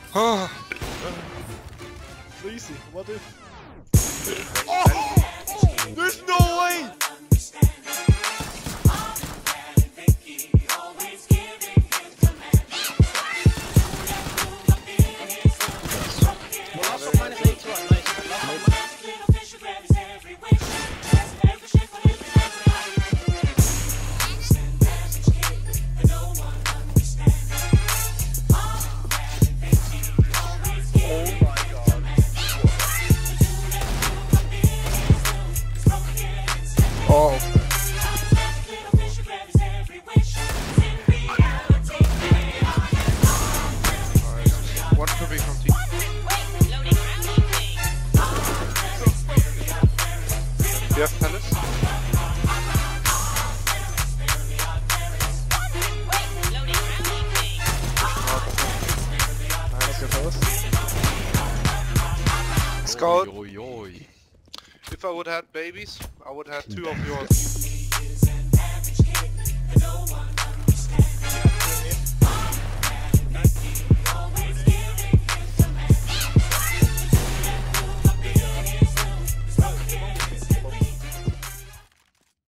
Easy, what if? Oh! There's no way! Oh. One to be from T. Do you have palace? Scout. If I would have had babies, I would have 2 of yours.